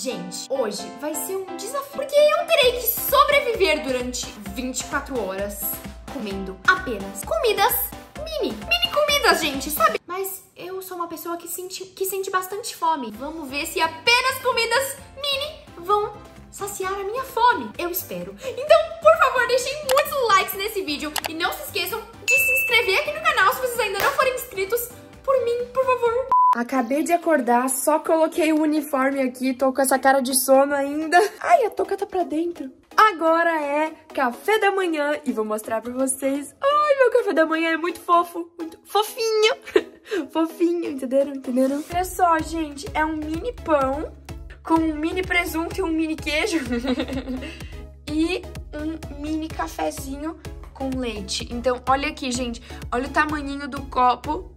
Gente, hoje vai ser um desafio, porque eu terei que sobreviver durante 24 horas comendo apenas comidas mini comidas, gente, sabe? Mas eu sou uma pessoa que sente bastante fome. Vamos ver se apenas comidas mini vão saciar a minha fome. Eu espero. Então, por favor, deixem muitos likes nesse vídeo e não se esqueçam de se inscrever aqui no canal se vocês ainda não forem inscritos. Por mim, por favor. Acabei de acordar, só coloquei o uniforme aqui, tô com essa cara de sono ainda. Ai, a touca tá pra dentro. Agora é café da manhã e vou mostrar pra vocês. Ai, meu café da manhã é muito fofo, muito fofinho. Fofinho, entenderam? Olha só, gente, é um mini pão com um mini presunto e um mini queijo. E um mini cafezinho com leite. Então, olha aqui, gente, olha o tamanhinho do copo.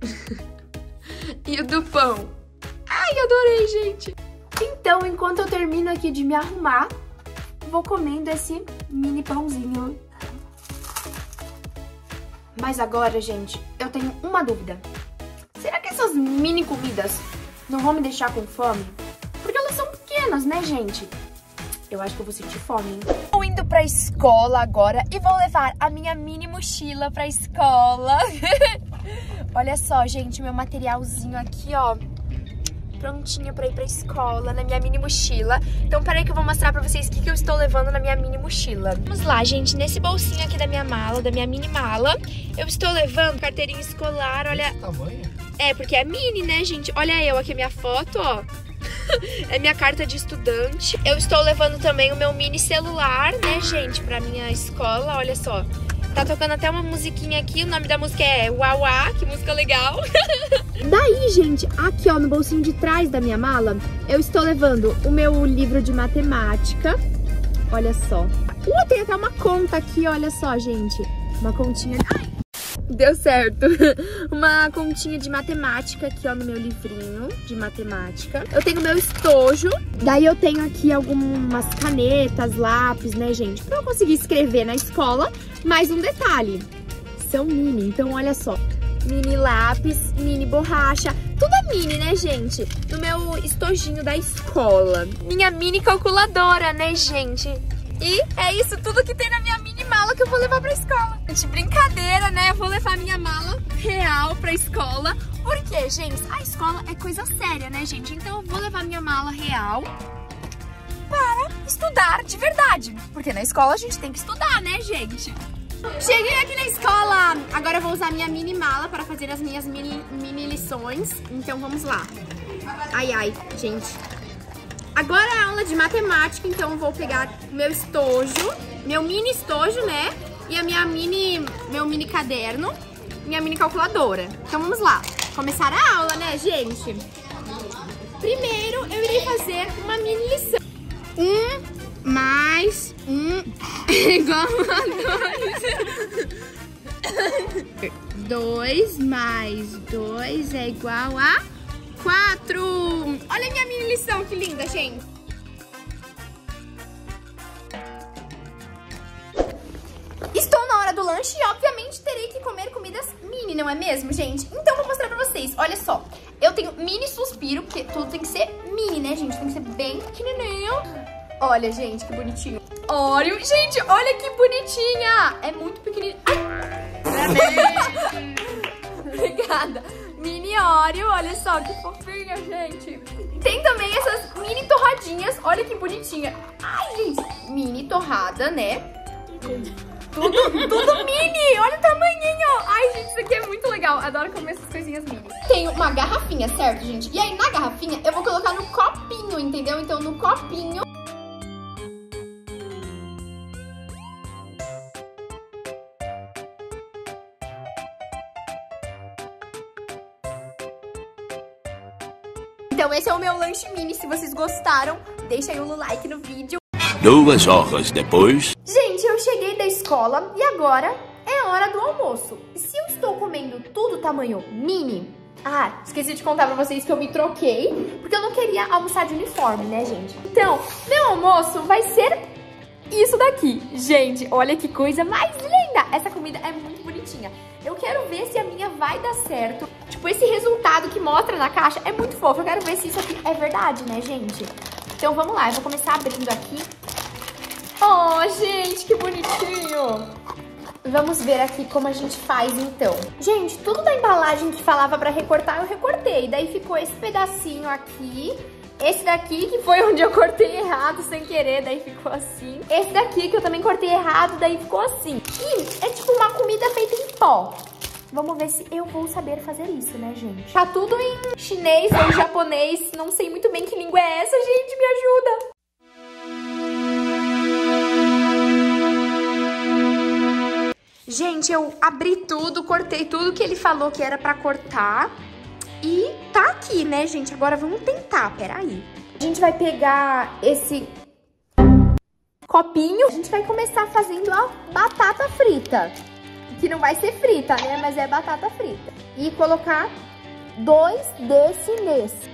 E o do pão. Ai, adorei, gente. Então, enquanto eu termino aqui de me arrumar, vou comendo esse mini pãozinho. Mas agora, gente, eu tenho uma dúvida. Será que essas mini comidas não vão me deixar com fome? Porque elas são pequenas, né, gente? Eu acho que eu vou sentir fome, hein? Tô indo pra escola agora e vou levar a minha mini mochila pra escola. Olha só, gente, meu materialzinho aqui, ó, prontinha pra ir pra escola, na minha mini mochila. Então, peraí que eu vou mostrar pra vocês o que eu estou levando na minha mini mochila. Vamos lá, gente, nesse bolsinho aqui da minha mala, da minha mini mala, eu estou levando carteirinha escolar, olha... Esse tamanho? É, porque é mini, né, gente? Olha eu aqui, a minha foto, ó. É minha carta de estudante. Eu estou levando também o meu mini celular, né, gente, pra minha escola, olha só. Tá tocando até uma musiquinha aqui, o nome da música é Uauá, que música legal. Daí, gente, aqui ó, no bolsinho de trás da minha mala, eu estou levando o meu livro de matemática. Olha só. Tem até uma conta aqui, olha só, gente. Uma continha... Ai! Deu certo. Uma continha de matemática aqui, ó, no meu livrinho de matemática. Eu tenho meu estojo. Daí eu tenho aqui algumas canetas, lápis, né, gente? Pra eu conseguir escrever na escola. Mais um detalhe. São mini, então olha só. Mini lápis, mini borracha. Tudo é mini, né, gente? No meu estojinho da escola. Minha mini calculadora, né, gente? E é isso tudo que tem na minha mini mala que eu vou levar pra escola. Gente, brincadeira, né? Eu vou levar minha mala real pra escola. Por quê, gente? A escola é coisa séria, né, gente? Então eu vou levar minha mala real para estudar de verdade. Porque na escola a gente tem que estudar, né, gente? Cheguei aqui na escola. Agora eu vou usar minha mini mala para fazer as minhas mini lições. Então vamos lá. Ai, ai, gente. Agora é aula de matemática, então eu vou pegar o meu estojo, meu mini estojo, né? E a meu mini caderno, minha mini calculadora. Então vamos lá, começar a aula, né, gente? Primeiro eu irei fazer uma mini lição. 1 mais 1 é igual a 2. 2 mais 2 é igual a 4. Olha a minha mini lição, que linda, gente. Estou na hora do lanche e, obviamente, terei que comer comidas mini, não é mesmo, gente? Então, vou mostrar pra vocês. Olha só, eu tenho mini suspiro, porque tudo tem que ser mini, né, gente? Tem que ser bem pequenininho. Olha, gente, que bonitinho. Oreo. Gente, olha que bonitinha. É muito pequenininho. Ai. Obrigada. Mini Oreo, olha só que fofinha, gente. Tem também essas mini torradinhas, olha que bonitinha. Ai, gente, mini torrada, né? Tudo mini, olha o tamanhinho. Ai, gente, isso aqui é muito legal. Adoro comer essas coisinhas mini. Tem uma garrafinha, certo, gente? E aí, na garrafinha, eu vou colocar no copinho, entendeu? Então, no copinho... Então esse é o meu lanche mini, se vocês gostaram, deixa aí o like no vídeo. 2 horas depois... Gente, eu cheguei da escola e agora é hora do almoço. Se eu estou comendo tudo tamanho mini... Ah, esqueci de contar pra vocês que eu me troquei, porque eu não queria almoçar de uniforme, né, gente? Então, meu almoço vai ser isso daqui. Gente, olha que coisa mais linda! Essa comida é muito bonitinha. Eu quero ver se a minha vai dar certo. Tipo, esse resultado que mostra na caixa é muito fofo. Eu quero ver se isso aqui é verdade, né, gente? Então vamos lá, eu vou começar abrindo aqui. Oh, gente, que bonitinho! Vamos ver aqui como a gente faz, então. Gente, tudo da embalagem que falava pra recortar, eu recortei. Daí ficou esse pedacinho aqui. Esse daqui, que foi onde eu cortei errado sem querer, daí ficou assim. Esse daqui, que eu também cortei errado, daí ficou assim. E é tipo uma comida feita em pó. Vamos ver se eu vou saber fazer isso, né, gente? Tá tudo em chinês ou japonês. Não sei muito bem que língua é essa, gente. Me ajuda. Gente, eu abri tudo, cortei tudo que ele falou que era pra cortar. E tá aqui, né, gente? Agora vamos tentar, peraí. A gente vai pegar esse copinho. A gente vai começar fazendo a batata frita. Que não vai ser frita, né? Mas é batata frita. E colocar 2 desse nesse.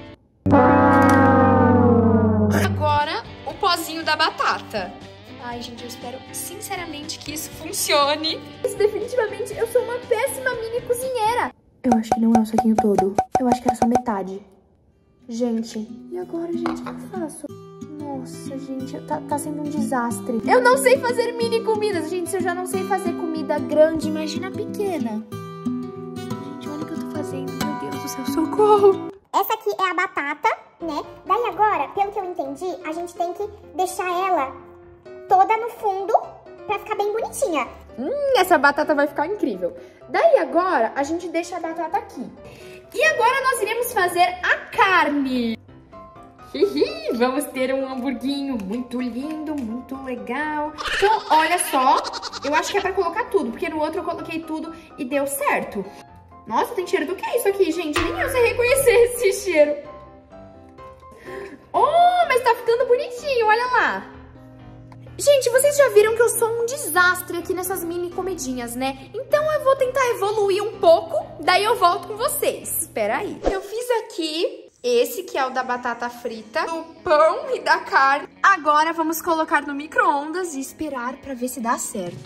Agora, o pozinho da batata. Ai, gente, eu espero sinceramente que isso funcione. Isso definitivamente, eu sou uma péssima mini cozinheira. Eu acho que não é o saquinho todo. Eu acho que era só metade. Gente, e agora, gente, o que eu faço? Nossa, gente, tá sendo um desastre. Eu não sei fazer mini comidas. Gente, se eu já não sei fazer comida grande, imagina pequena. Gente, olha o que eu tô fazendo. Meu Deus do céu, socorro. Essa aqui é a batata, né? Daí agora, pelo que eu entendi, a gente tem que deixar ela toda no fundo pra ficar bem bonitinha. Essa batata vai ficar incrível. Daí agora, a gente deixa a batata aqui. E agora nós iremos fazer a carne. Vamos ter um hamburguinho muito lindo, muito legal. Então, olha só, eu acho que é pra colocar tudo, porque no outro eu coloquei tudo e deu certo. Nossa, tem cheiro do que é isso aqui, gente? Nem eu sei reconhecer esse cheiro. Oh, mas tá ficando bonitinho, olha lá. Gente, vocês já viram que eu sou um desastre aqui nessas mini comidinhas, né? Então eu vou tentar evoluir um pouco, daí eu volto com vocês. Espera aí. Eu fiz aqui esse que é o da batata frita, do pão e da carne. Agora vamos colocar no micro-ondas e esperar pra ver se dá certo.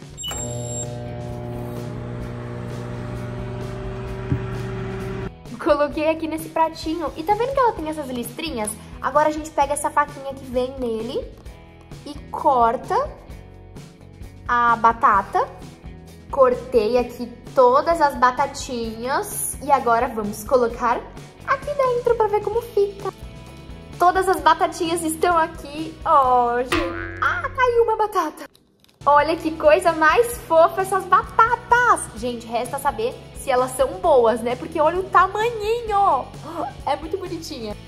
Coloquei aqui nesse pratinho e tá vendo que ela tem essas listrinhas? Agora a gente pega essa faquinha que vem nele e corta a batata. Cortei aqui todas as batatinhas e agora vamos colocar aqui dentro pra ver como fica. Todas as batatinhas estão aqui. Oh, gente. Ah, caiu uma batata. Olha que coisa mais fofa essas batatas. Gente, resta saber se elas são boas, né? Porque olha o tamanhinho. É muito bonitinha.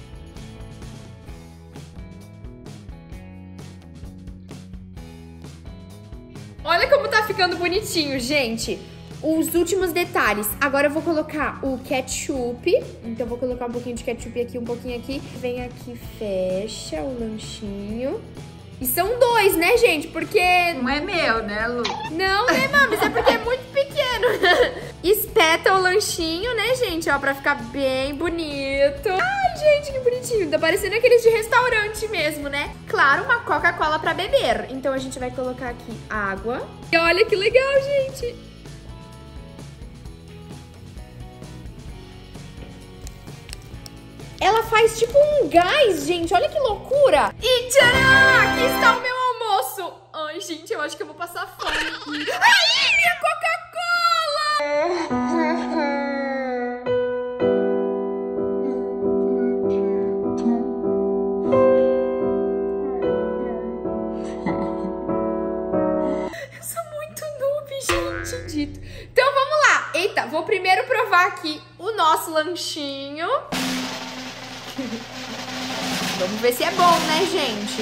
Olha como tá ficando bonitinho, gente. Os últimos detalhes. Agora eu vou colocar o ketchup. Então eu vou colocar um pouquinho de ketchup aqui, um pouquinho aqui. Vem aqui, fecha o lanchinho. E são 2, né, gente? Porque... não é meu, né, Lu? Não, né, mames? É porque é muito pequeno. Espeta o lanchinho, né, gente? Ó, pra ficar bem bonito. Ai, gente, que bonitinho. Tá parecendo aqueles de restaurante mesmo, né? Claro, uma Coca-Cola pra beber. Então a gente vai colocar aqui água. E olha que legal, gente. Ela faz tipo um gás, gente. Olha que loucura. E tcharam! Aqui está o meu almoço. Ai, gente, eu acho que eu vou passar fome. Ai, minha Coca-Cola! Eu sou muito noob, gente. Dito. Então vamos lá. Eita, vou primeiro provar aqui o nosso lanchinho. Vamos ver se é bom, né, gente?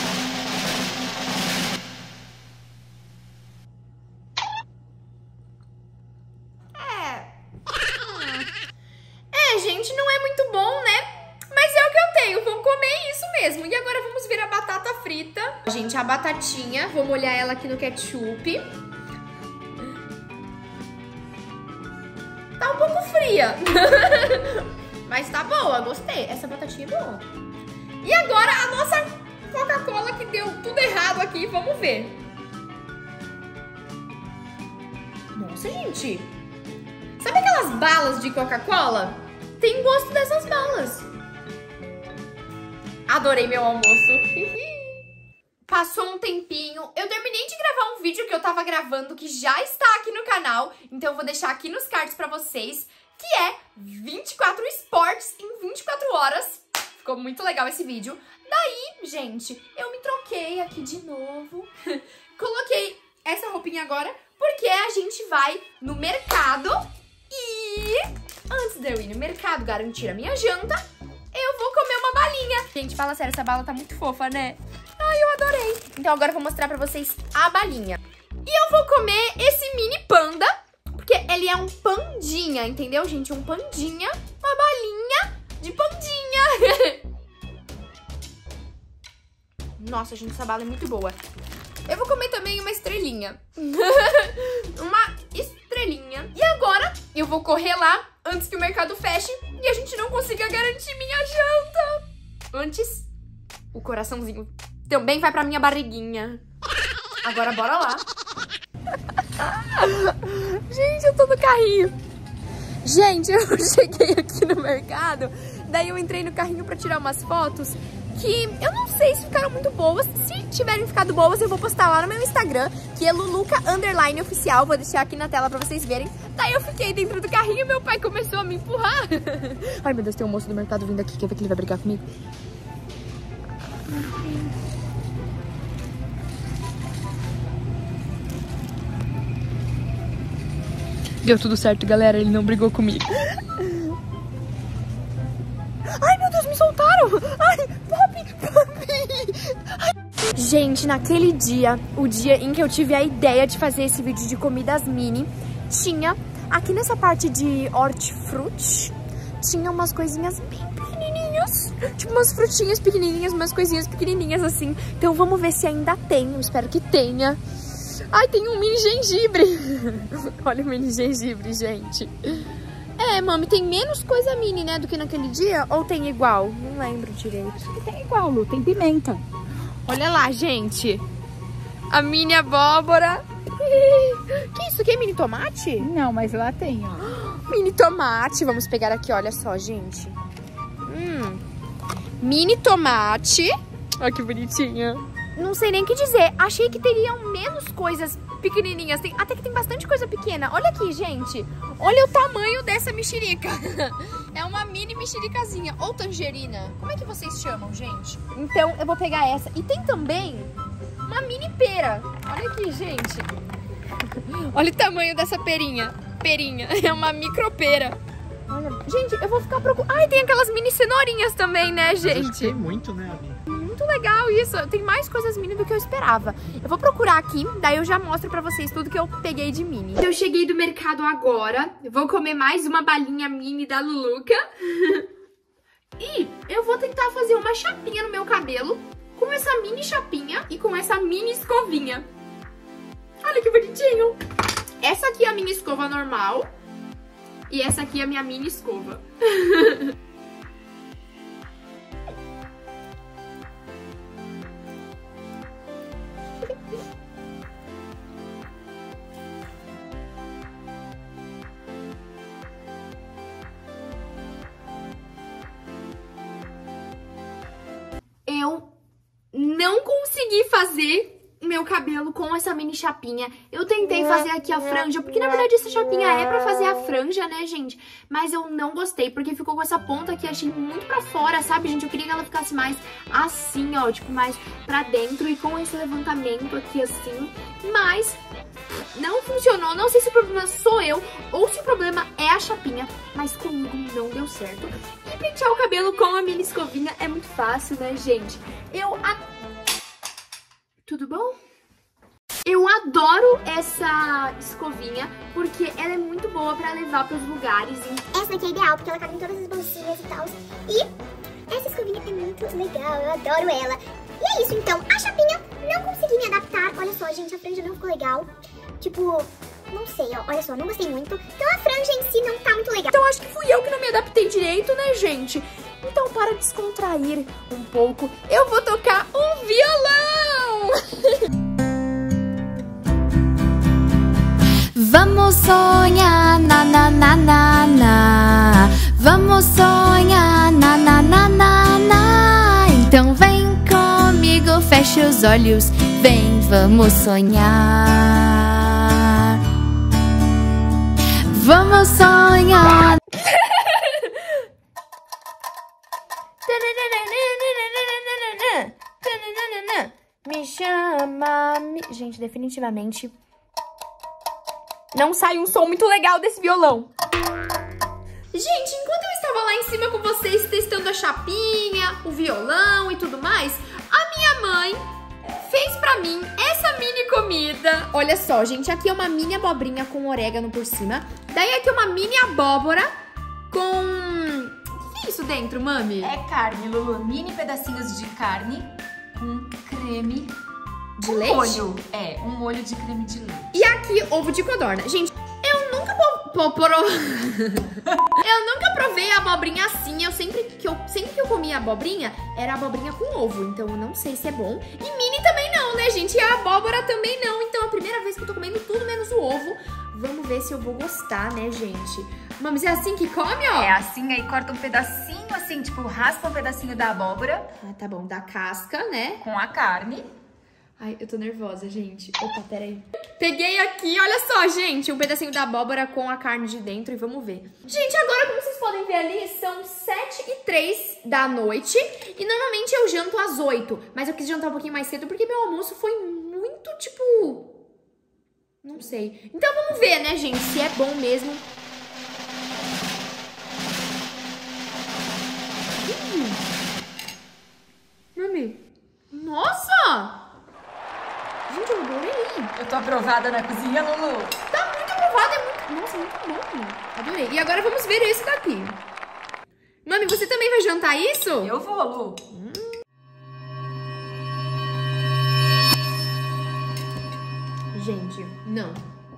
Gente, não é muito bom, né? Mas é o que eu tenho, vou comer isso mesmo. E agora vamos ver a batata frita. Gente, a batatinha, vou molhar ela aqui no ketchup. Tá um pouco fria. Mas tá boa, gostei. Essa batatinha é boa. E agora a nossa Coca-Cola que deu tudo errado aqui. Vamos ver. Nossa, gente. Sabe aquelas balas de Coca-Cola? Tem gosto dessas balas. Adorei meu almoço. Passou um tempinho, eu terminei de gravar um vídeo que eu tava gravando, que já está aqui no canal, então eu vou deixar aqui nos cards pra vocês, que é 24 esportes em 24 horas. Ficou muito legal esse vídeo. Daí, gente, eu me troquei aqui de novo, coloquei essa roupinha agora, porque a gente vai no mercado e antes de eu ir no mercado garantir a minha janta, eu vou comer uma balinha. Gente, fala sério, essa bala tá muito fofa, né? Ai, eu adorei. Então agora eu vou mostrar pra vocês a balinha. E eu vou comer esse mini panda, porque ele é um pandinha, entendeu, gente? Um pandinha, uma balinha de pandinha. Nossa, gente, essa bala é muito boa. Eu vou comer também uma estrelinha. Uma estrelinha. E agora eu vou correr lá antes que o mercado feche e a gente não consiga garantir minha janta. Antes, o coraçãozinho também vai pra minha barriguinha. Agora bora lá. Gente, eu tô no carrinho. Gente, eu cheguei aqui no mercado, daí eu entrei no carrinho pra tirar umas fotos que eu não sei se ficaram muito boas. Se tiverem ficado boas, eu vou postar lá no meu Instagram, que é luluca_oficial. Vou deixar aqui na tela pra vocês verem. Daí eu fiquei dentro do carrinho e meu pai começou a me empurrar. Ai, meu Deus, tem um moço do mercado vindo aqui. Quer ver que ele vai brigar comigo? Deu tudo certo, galera. Ele não brigou comigo. Ai, meu Deus, me soltaram! Ai, Poppy! Ai. Gente, naquele dia, o dia em que eu tive a ideia de fazer esse vídeo de comidas mini, tinha, aqui nessa parte de hortifruti, tinha umas coisinhas bem pequenininhas. Tipo umas frutinhas pequenininhas, umas coisinhas pequenininhas assim. Então vamos ver se ainda tem, eu espero que tenha. Ai, tem um mini gengibre. Olha o mini gengibre, gente. É, mami, tem menos coisa mini, né, do que naquele dia? Ou tem igual? Não lembro direito. Acho que tem igual, Lu. Tem pimenta. Olha lá, gente. A mini abóbora. Que isso aqui é mini tomate? Não, mas lá tem, ó. Mini tomate. Vamos pegar aqui, olha só, gente. Mini tomate. Olha que bonitinha. Não sei nem o que dizer. Achei que teriam menos coisas pequenininhas. Até que tem bastante coisa pequena. Olha aqui, gente. Olha o tamanho dessa mexerica. É uma mini mexericazinha. Ou tangerina. Como é que vocês chamam, gente? Então, eu vou pegar essa. E tem também uma mini pera. Olha aqui, gente. Olha o tamanho dessa perinha. É uma micropera. Olha, gente, eu vou ficar procurando. Ai, tem aquelas mini cenourinhas também, né, gente? Tem muito, né, Abi? Muito legal isso. Tem mais coisas mini do que eu esperava. Eu vou procurar aqui, daí eu já mostro pra vocês tudo que eu peguei de mini. Eu cheguei do mercado agora. Vou comer mais uma balinha mini da Luluca. E eu vou tentar fazer uma chapinha no meu cabelo com essa mini chapinha e com essa mini escovinha. Olha que bonitinho. Essa aqui é a minha escova normal. E essa aqui é a minha mini escova. Eu não consegui fazer meu cabelo com essa mini chapinha. Eu tentei fazer aqui a franja, porque na verdade essa chapinha é pra fazer a franja, né, gente? Mas eu não gostei, porque ficou com essa ponta aqui, achei muito pra fora, sabe, gente? Eu queria que ela ficasse mais assim, ó, tipo, mais pra dentro e com esse levantamento aqui assim. Mas não funcionou, não sei se o problema sou eu ou se o problema é a chapinha, mas comigo não deu certo. E pentear o cabelo com a mini escovinha é muito fácil, né, gente? Tudo bom? Eu adoro essa escovinha, porque ela é muito boa pra levar pros lugares. Essa daqui é ideal, porque ela cabe em todas as bolsinhas e tal. E essa escovinha é muito legal, eu adoro ela. E é isso, então. A chapinha, não consegui me adaptar. Olha só, gente, a franja não ficou legal. Tipo, não sei, ó. Olha só, não gostei muito. Então a franja em si não tá muito legal. Então acho que fui eu que não me adaptei direito, né, gente? Então, para descontrair um pouco, eu vou tocar um violão! Vamos sonhar, na na na na na. Vamos sonhar, na na na na na. Então feche os olhos, vem, vamos sonhar. Vamos sonhar. Me chama. Gente, definitivamente não sai um som muito legal desse violão. Gente, enquanto eu estava lá em cima com vocês testando a chapinha, o violão e tudo mais, a minha mãe fez pra mim essa mini comida. Olha só, gente, aqui é uma mini abobrinha com orégano por cima. Daí aqui é uma mini abóbora com... O que é isso dentro, mami? É carne, Lulu. Mini pedacinhos de carne com creme de leite? Molho. É, um molho de creme de leite. E aqui, ovo de codorna. Gente, eu nunca eu nunca provei a abobrinha assim. Sempre que eu comia abobrinha, era abobrinha com ovo. Então eu não sei se é bom. E mini também não, né, gente? E a abóbora também não. Então é a primeira vez que eu tô comendo tudo menos o ovo. Vamos ver se eu vou gostar, né, gente? Mames, é assim que come, ó? É assim, aí corta um pedacinho, assim, tipo, raspa um pedacinho da abóbora. Ah, tá bom, da casca, né? Com a carne. Ai, eu tô nervosa, gente. Opa, peraí. Peguei aqui, olha só, gente, um pedacinho da abóbora com a carne de dentro e vamos ver. Gente, agora, como vocês podem ver ali, são 7h03 da noite e normalmente eu janto às 8, mas eu quis jantar um pouquinho mais cedo porque meu almoço foi muito, tipo... Não sei. Então vamos ver, né, gente, se é bom mesmo. Mami, nossa! Gente, eu adorei. Eu tô aprovada na cozinha, Lulu. Tá muito aprovado, é muito... Nossa, muito bom. Adorei. E agora vamos ver esse daqui. Mami, você também vai jantar isso? Eu vou, Lu. Gente, não.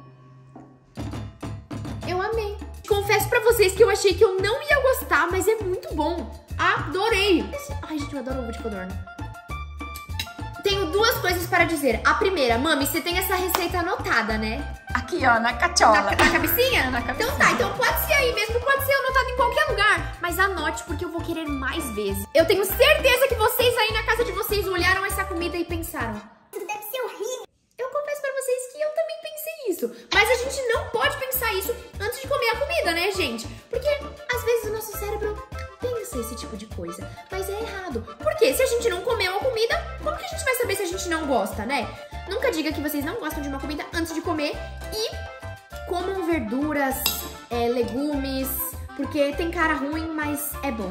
Eu amei. Confesso pra vocês que eu achei que eu não ia gostar, mas é muito bom. Adorei. Ai, gente, eu adoro ovo de codorna. Tenho duas coisas para dizer. A primeira, mami, você tem essa receita anotada, né? Aqui, ó, na cachola. Na cabecinha? Na cabecinha. Então tá, então pode ser aí mesmo, pode ser anotado em qualquer lugar. Mas anote, porque eu vou querer mais vezes. Eu tenho certeza que vocês aí na casa de vocês olharam essa comida e pensaram... Isso deve ser horrível. Eu confesso pra vocês que eu também pensei isso. Mas a gente não pode pensar isso antes de comer a comida, né, gente? Porque às vezes o nosso cérebro pensa esse tipo de coisa. Mas é errado. Porque se a gente não comeu a comida, como que a gente vai saber se a gente não gosta, né? Nunca diga que vocês não gostam de uma comida antes de comer. E comam verduras, legumes, porque tem cara ruim, mas é bom.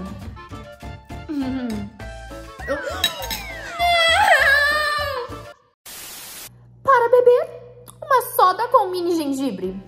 Para beber uma soda com mini gengibre.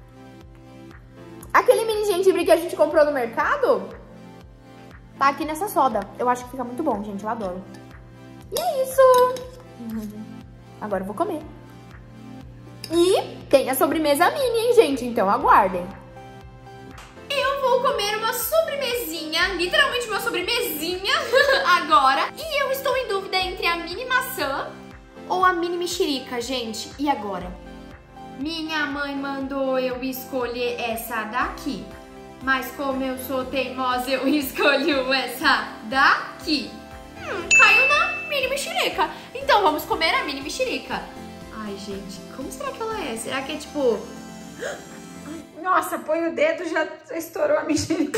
Aquele mini gengibre que a gente comprou no mercado tá aqui nessa soda. Eu acho que fica muito bom, gente. Eu adoro. E é isso. Agora eu vou comer. E tem a sobremesa mini, hein, gente? Então aguardem. Eu vou comer uma sobremesinha, literalmente uma sobremesinha agora. E eu estou em dúvida entre a mini maçã ou a mini mexerica, gente. E agora? Minha mãe mandou eu escolher essa daqui. Mas como eu sou teimosa, eu escolho essa daqui. Caiu na mini mexerica. Então vamos comer a mini mexerica. Ai, gente, como será que ela é? Será que é tipo... Nossa, põe o dedo, já estourou a mexerica.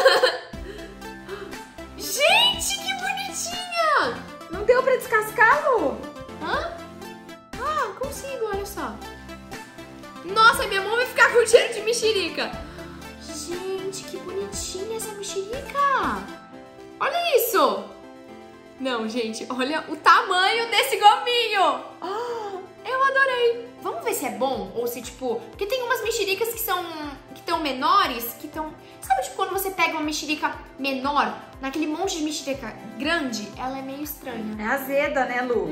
Gente, que bonitinha! Não deu pra descascar, Lu? Hã? Ah, consigo, olha só. Nossa, minha mão vai ficar com cheiro de mexerica. Gente, que bonitinha essa mexerica. Olha isso. Não, gente, olha o tamanho desse gominho. Eu adorei. Vamos ver se é bom ou se, tipo... Porque tem umas mexericas que estão menores, que estão... Sabe, tipo, quando você pega uma mexerica menor, naquele monte de mexerica grande, ela é meio estranha. É azeda, né, Lu?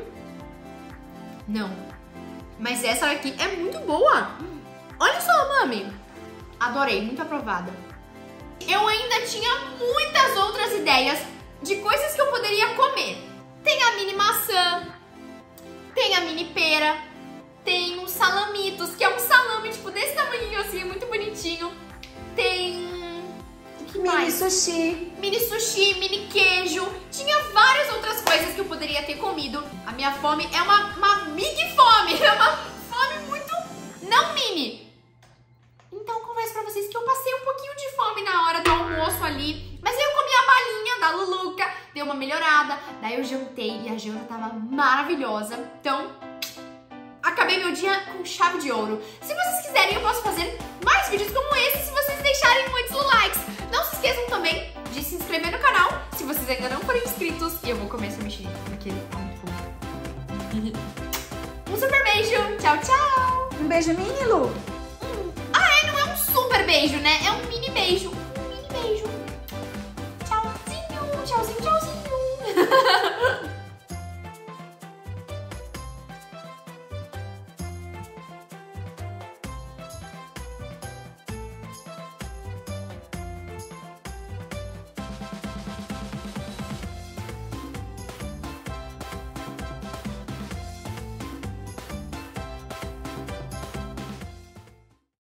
Não. Mas essa daqui é muito boa. Olha só, mami. Adorei, muito aprovada. Eu ainda tinha muitas outras ideias de coisas que eu poderia comer. Tem a mini maçã, tem a mini pera, tem os salamitos, que é um salame, tipo, desse tamanho assim, muito bonitinho. Tem... O Que Mini mais? sushi. Mini sushi, mini queijo. Tinha várias outras coisas que eu poderia ter comido. A minha fome é uma big fome. É uma fome muito... não mini. Então eu confesso pra vocês que eu passei um pouquinho de fome na hora do almoço ali. Mas aí eu comi a balinha da Luluca, deu uma melhorada. Daí eu jantei e a janta tava maravilhosa. Então, acabei meu dia com chave de ouro. Se vocês quiserem, eu posso fazer mais vídeos como esse se vocês deixarem muitos likes. Não se esqueçam também de se inscrever no canal se vocês ainda não forem inscritos. E eu vou começar a mexer naquele... Um super beijo. Tchau, tchau. Um beijo mini, Lu. Não é um super beijo, né? É um mini beijo.